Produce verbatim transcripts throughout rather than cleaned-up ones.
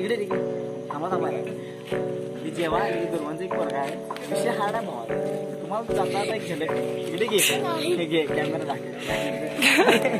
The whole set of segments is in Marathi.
इकडे तिकडे थांबा थांबा मी जेव्हा दुर्वांचा एक वर्ग आहे विषय हार्ड आहे भावा तुम्हाला जाता आता एक झलक इकडे घे हे घे कॅमेरा दाखव.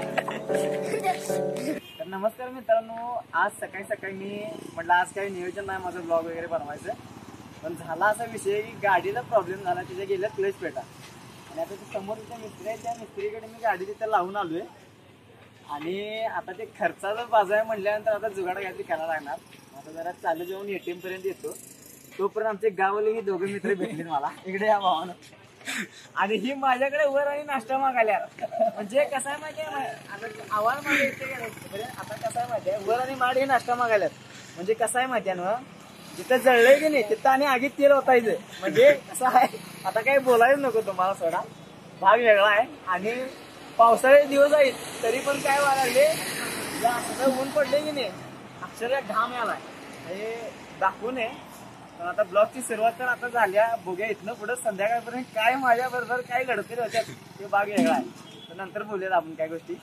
तर नमस्कार मित्रांनो, आज सकाळी सकाळी मी म्हटलं आज काही नियोजन नाही माझं ब्लॉग वगैरे बनवायचं, पण झाला असा विषय की गाडीला प्रॉब्लेम झाला, तिथे गेल्या क्लच पेटा आणि आता ते समोर तिथे मिस्त्री आहे त्या मिस्त्रीकडे मी गाडी तिथे लावून आलोय आणि आता ते खर्चाचा बाजार आहे म्हटल्यानंतर आता जुगाड काहीतरी करायला लागणार. आता जरा चालू जाऊन एटीएम पर्यंत येतो, तोपर्यंत आमचे गावाले ही दोघे मित्र भेटले मला इकडे या भावानं आणि ही माझ्याकडे वर आणि नाश्ता मागायला. म्हणजे कसं आहे माहिती आहे आता आवाज माझ्या इथे आता कसं आहे माहिती आहे वर आणि माड हे नाश्ता मागायला. म्हणजे कसं आहे माहिती आहे ना जिथं जळलंय की नाही तिथं आणि आगीत तेल ओतायचं. म्हणजे कसं आहे आता काही बोलायच नको तुम्हाला, सोडा भाग वेगळा आहे. आणि पावसाळे दिवस आहेत तरी पण काय वाढले असं ऊन पडले की नाही अक्षरशः घाम यालाय हे दाखवू नये. पण आता ब्लॉगची सुरुवात तर आता झाल्या, बघूया इथनं पुढे संध्याकाळपर्यंत काय माझ्या बरोबर काय लढतील होत्या ते भाग वेगळा आहे. तर नंतर बोलूयात आपण काय गोष्टी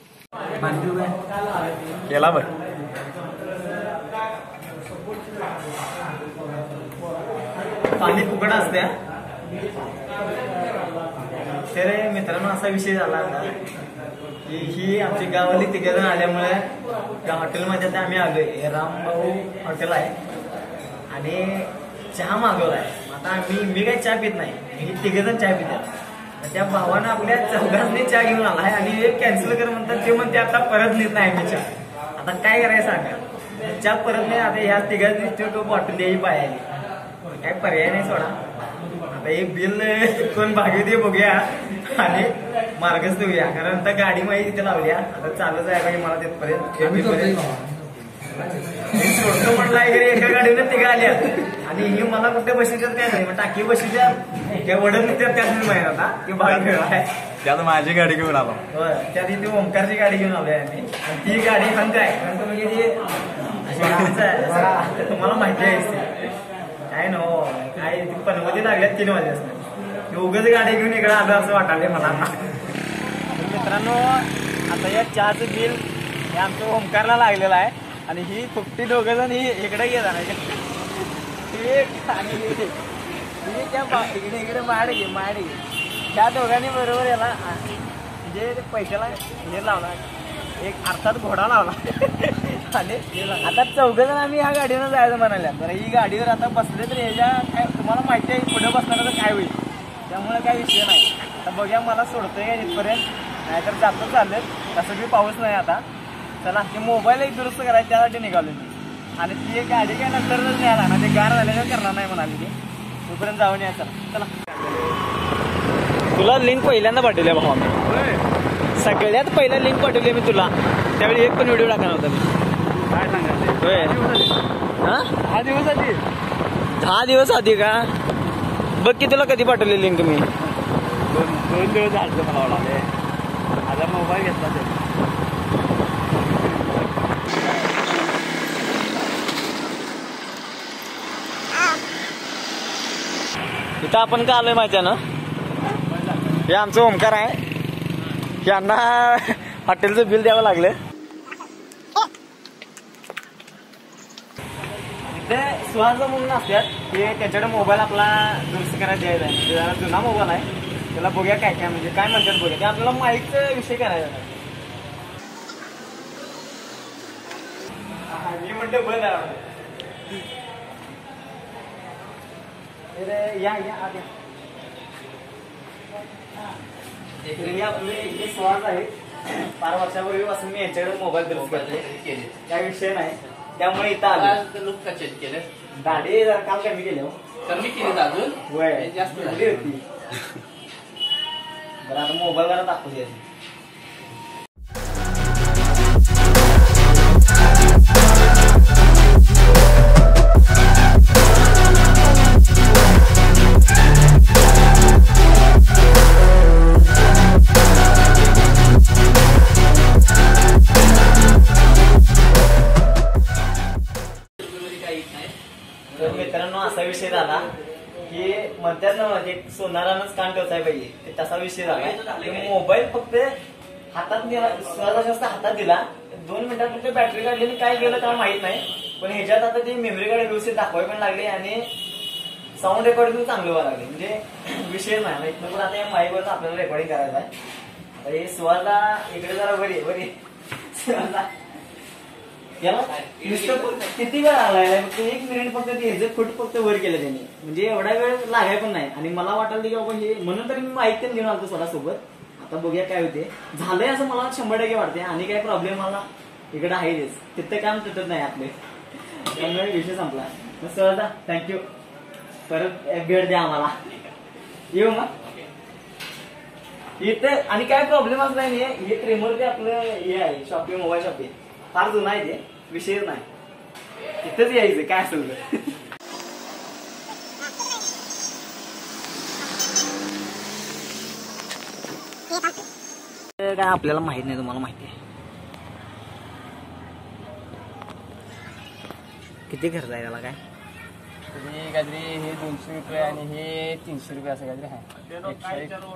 केला बघ. पाणी फुकट असते. तर मित्रांनो असा विषय झाला की ही आमची गावाली तिघेजण आल्यामुळे त्या हॉटेलमध्ये आता आम्ही आलोय. रामभाऊ हॉटेल आहे आणि चहा मागवलाय. आता आम्ही मी काही चहा पित नाही, मी तिघेजण चहा पितात. त्या भावानं आपल्या चौघांनी चहा घेऊन आलाय आणि कॅन्सल कर म्हणतात, ते म्हणते आता परत नेत नाही आम्ही चहा. आता काय करायचं सांगा, चहा परत नाही. आता ह्या तिघांनी तो बॉटल द्यायची पाहिजे, काय पर्याय नाही सोडा. आता हे बिल कोण भागवते बघूया आणि मार्गच देऊया, कारण आता गाडी माहिती तिथे लावल्या. आता चालू आहे पाहिजे मला तिथपर्यंत सोडतो म्हटलं घरी एका गाडीनं तिघा आल्या आणि ही मला कुठे बशीच्यात काय नाही टाकी बशीच्या त्या वडत त्याच माहिती आता की भाग वेगळा आहे. त्यात माझी गाडी घेऊन आलो. त्या ती ओंकारची गाडी घेऊन आलोय आम्ही आणि ती गाडी हंत आहे कारण म्हणजे ती आहे तुम्हाला माहिती आहे काय नो काय पनवती लागल्यात तीन वाजे असणार उगाच गाडी घेऊन इकडे आलं असं वाटायला मला. मित्रांनो आता या चहाचं बिल हे आमचं ओंकारला लागलेलं आहे आणि ही फुकटी दोघं जण ही इकडे गेला नाही त्या इकडे इकडे माड घे माड घे त्या दोघांनी बरोबर याला म्हणजे पैशाला हे लावला एक अर्थात घोडा लावला आणि आता चौघं जण आम्ही ह्या गाडीवर जायचं म्हणाल्या. तर ही गाडीवर आता बसले तर ह्याच्या काय तुम्हाला माहिती आहे पुढे बसणार तर काय होईल, त्यामुळे काय विषय नाही. आता बघूया मला सोडतोय का इथपर्यंत, नाहीतर जातो चाललेत. तसं बी पाऊस नाही आता. चला ते मोबाईल एक दुरुस्त करायचं त्यासाठी निघालो मी आणि ती एक गाडी काय नंतरच न्यायला ना ते गार झाल्यानं करणार नाही म्हणाली ती तोपर्यंत जाऊन या. चला तुला लिंक पहिल्यांदा पाठवली भावा मी, सगळ्यात पहिला लिंक पाठवली मी तुला. त्यावेळी एक पण व्हिडिओ टाकणार होता मी. काय सांगायचं हा दहा दिवस आधी दहा दिवस आधी का बघ की तुला कधी पाठवली लिंक मी. दोन दोन दिवस झाले मला ओळखले. आता मोबाईल घेतला ते इथं आपण का आलोय माहिती आहे ना, हे आमचं ओंकार आहे. यांना हॉटेलचं बिल द्यावं लागलं. इथे सुहास म्हणून असतात की त्याच्याकडे मोबाईल आपला दुरुस्त करायला द्यायचा आहे. जरा जुना मोबाईल आहे, त्याला बघूया काय काय म्हणजे काय म्हणतात बघूया. ते आपल्याला माईकचा विषय करायचा आहे. मी म्हणतो बंद आहे या या आत या. आपले स्वार्थ आहे. फार वर्षापूर्वीपासून मी यांच्याकडे मोबाईल दुरुस्त करते, काही विषय नाही. त्यामुळे इथं आलं लुक का चेंज केलं, गाडी जरा काल कमी केली हो कमी केली अजून वय जास्त झाली होती. बरं आता मोबाईल जरा दाखवू द्या. मित्रांनो असा विषय झाला की म्हणतात ना एक सोनारानंच कान टोचाय पाहिजे, तसा विषय झाला. मोबाईल फक्त हातात दिला, जास्त हातात दिला, दोन मिनिटात फक्त बॅटरी काढली काय गेलं काय माहित नाही. पण ह्याच्यात आता ती मेमरी कार्ड व्यवस्थित दाखवाय पण लागली आणि साऊंड रेकॉर्डिंग चांगलं व्हायला लागले. म्हणजे विषय नाही इथनं पण आता या माईकवरच आपल्याला रेकॉर्डिंग करायचं आहे. आता हे सुवारला इकडे जरा बरी बरी याला नुसतं किती वेळ आलाय फक्त एक मिनिट फक्त ते ह्याचं फूट फक्त वर केलं त्यांनी. म्हणजे एवढा वेळ लागाय पण नाही. आणि मला वाटलं की बाबा हे म्हणून तर मी माईक पण घेऊन आलो स्वतःसोबत. आता बघूया काय होते. झालंय असं मला शंभर टक्के वाटते. आणि काय प्रॉब्लेम मला इकडे आहेच. तिथं काम तुटत नाही आपले. त्यामुळे विषय संपला. सहजा थँक्यू. परत भेट द्या आम्हाला. येऊ मग इथं. आणि काय प्रॉब्लेम असला नाही. हे ट्रेमर ते आपलं हे आहे शॉपिंग मोबाईल शॉपिंग फार जुना आहे ते. विषय नाही इथंच यायचं काय असेल तर काय आपल्याला माहित नाही. तुम्हाला माहिती आहे किती खर्च आहे त्याला. काय हे काहीतरी हे दोनशे रुपये आणि हे तीनशे रुपये असं काहीतरी आहे.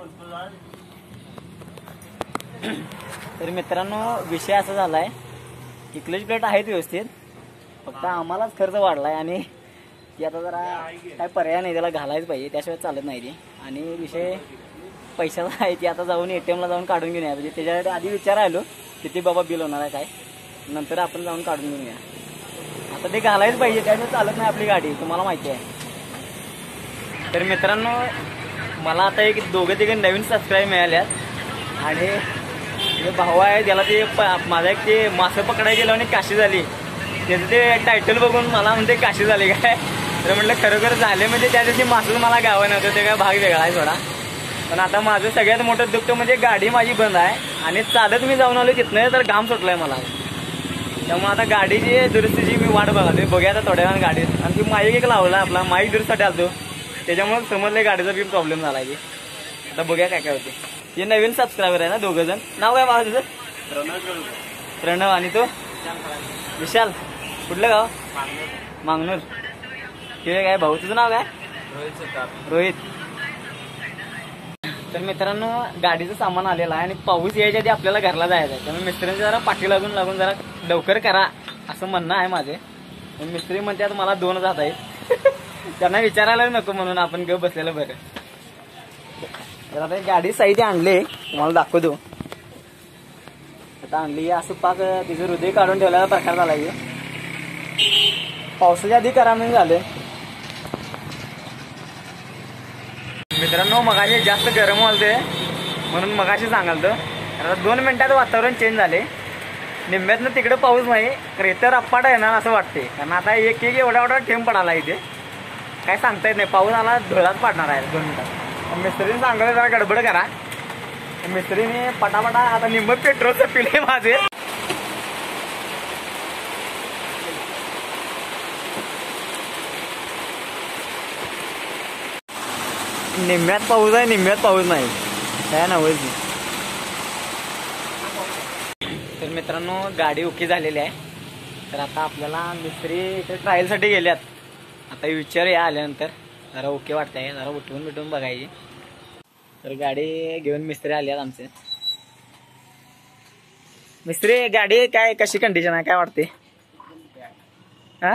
तर मित्रांनो विषय असा झालाय की क्लच प्लेट आहेत व्यवस्थित. फक्त आम्हालाच खर्च वाढलाय आणि ती आता जरा काय पर्याय नाही. त्याला घालायच पाहिजे त्याशिवाय चालत नाही ती. आणि विषय पैशाला आहे ती. आता जाऊन एटीएमला जाऊन काढून घेऊन या. म्हणजे त्याच्यासाठी आधी विचार आलो किती बाबा बिल होणार आहे काय. नंतर आपण जाऊन काढून घेऊन या. आता ते घालायच पाहिजे त्याशिवाय चालत नाही आपली गाडी. तुम्हाला माहिती आहे. तर मित्रांनो मला आता एक दोघं तिघे नवीन सबस्क्राईब मिळाल्यात. आणि जे भाऊ आहे त्याला ते माझा एक ते मासे पकडायला गेलो आणि काशी झाली. त्याचं ते टायटल बघून मला म्हणते काशी झाली काय. तर म्हटलं खरोखर झाले. म्हणजे त्या दिवशी मासं मला गावं नव्हतं. ते काय भाग वेगळा आहे थोडा. पण आता माझं सगळ्यात मोठं दुःख म्हणजे गाडी माझी बंद आहे. आणि चालत मी जाऊन आलो तिथनं तर घाम सुटलाय मला. त्यामुळे आता गाडीची दुरुस्तीची मी वाट बघाली. बघूया आता थोड्या वेळानं गाडीत. आणि ती माईक एक लावला आपला माईक दुरुस्तीसाठी आलतो. त्याच्यामुळे समजले गाडीचा बी प्रॉब्लेम झाला की. आता बघूया काय काय होते. हे नवीन सबस्क्रायबर आहे ना दोघं जण. नाव काय बाबा तुझं. प्रणव. आणि तो विशाल. कुठलं गाव. मांगनूर. हे काय भाऊ तुझं नाव काय. रोहित. तर मित्रांनो गाडीचं सामान आलेलं आहे आणि पाऊस यायच्या आधी आपल्याला घरला जायचं आहे. त्यामुळे मिस्त्रींची जरा पाठी लागून लागून जरा लवकर करा असं म्हणणं आहे माझे. मिस्त्री म्हणतात मला दोन जात आहेत. त्यांना विचारायला नको म्हणून आपण घेऊ बसलेलं बरं. तर आता गाडी साईड आणले तुम्हाला दाखवतो. आता आणली असं पाक तिचं हृदय काढून ठेवलेला प्रकार झाला. पावसाच्या आधी करा म्हणून झालं. मित्रांनो मगाशी जास्त गरम वालते म्हणून मगाशी सांगाल तर आता दोन मिनिटात वातावरण चेंज झाले. निम्म्यातनं तिकडे पाऊस नाही रेतर अप्पाट येणार असं वाटते. कारण आता एक एक एवढा एवढा थेंब पडाला इथे. काय सांगता येत नाही. पाऊस आला धुळाच पाडणार आहे दोन मिनिटात. मिस्त्रीने सांगलं जरा गडबड करा. मिस्त्रीने पटापटा आता निम्म पेट्रोलचं पिले माझे. निम्म्यात पाऊस आहे निम्म्यात पाऊस नाही काय नव्हच. तर मित्रांनो गाडी ओके झालेली आहे. तर आता आपल्याला मिस्त्री इथे ट्रायलसाठी गेल्यात. आता विचार या आल्यानंतर जरा ओके वाटतंय. जरा उठवून बिठवून बघायची. तर गाडी घेऊन मिस्त्री आल्यात आमचे. मिस्त्री गाडी काय कशी कंडिशन आहे काय वाटते. हा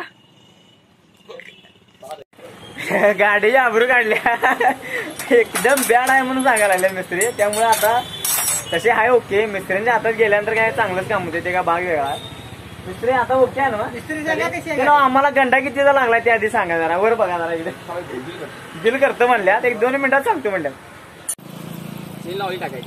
गाडीची आबरू काढल्या एकदम बॅड आहे म्हणून सांगायला लागले मिस्त्री. त्यामुळे आता तसे आहे ओके. मिस्त्रींच्या हातात गेल्यानंतर काय चांगलंच काम होते. ते काय भाग वेगळा. मिस्त्री आता ओके आहे ना. मिस्त्री आम्हाला घंटा कितीचा लागलाय ते आधी सांगा जरा. वर बघा जरा इकडे बिल करतो म्हणल्यात. एक दोन मिनिटात सांगतो म्हणल्यात. लावली टाकायची.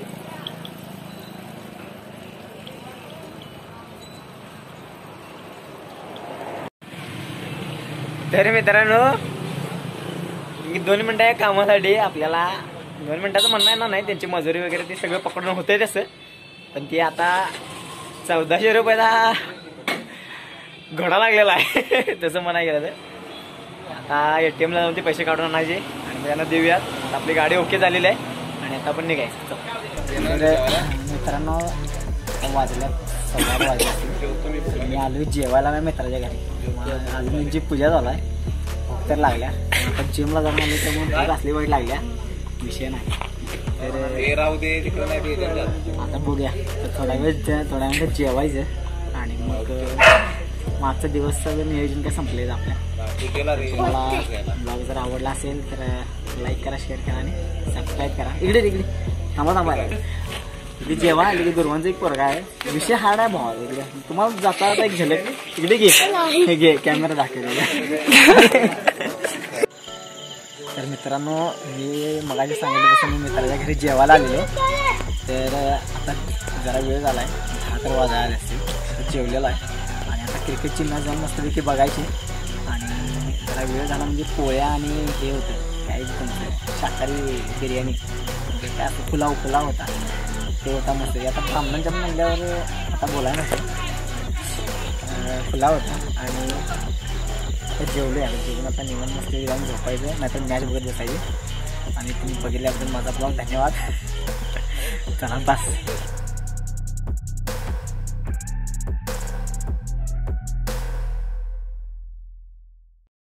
तर मित्रांनो दोन मिनिटं या कामासाठी आपल्याला दोन मिनिटाचं म्हणणं आहे ना नाही. त्यांची मजुरी वगैरे ते सगळं पकडून होतंय तसं. पण ते आता चौदाशे रुपयाला घोडा लागलेला आहे तसं म्हणाय गेलं तर. आता एटीएमला जाऊन ते पैसे काढून आणायचे आणि त्यांना देऊयात. आपली गाडी ओके झालेली आहे आणि आता आपण निघायचं. मित्रांनो वाजल्या सव्वा वाजल्या. मी आलो जेवायला नाही मित्राच्या घरी. अजून जी पूजा झाला आहे तर लागल्या. आता जिमला जाऊन आलो तर मग असली वाईट लागल्या. विषय नाही. तर आता बघूया. तर थोड्या वेळ थोड्या वेळ जेवायचं आणि मग मागचा दिवसचं नियोजन काय संपलेलं आपल्या. तुम्हाला ब्लॉग जर आवडला असेल तर लाईक करा, शेअर करा आणि सबस्क्राईब करा. इकडे इकडे थांबा थांबा इकडे जेव्हा इकडे गुरुवांचा एक पोरगा आहे. विषय हार्ड आहे भावा. इकडे तुम्हाला जाता जाता एक झलक इकडे घे हे घे कॅमेरा दाखवलेला. तर मित्रांनो मी मगाशी सांगितल्यापासून मी मित्राच्या घरी जेवायला आलेलो. तर आता जरा वेळ झाला आहे, दहा तर वाजायला असते. जेवलेला आहे आणि आता क्रिकेटची मॅच जाऊन मस्तपैकी बघायची. आणि जरा वेळ झाला म्हणजे पोळ्या आणि हे होतं काय तुमचं शाकाहारी बिर्याणी म्हणजे काय असं पुलाव पुलाव होता ते होता मस्त. आता ब्राह्मणांच्या म्हणल्यावर आता बोलायला नसेल पुलाव होता. आणि जेवले आहे जेवून आता निवांत मस्त जाऊन झोपायचं, नाहीतर मॅच बघत बसायची. आणि तुम्ही बघितल्याबद्दल माझा ब्लॉग धन्यवाद. चला बस.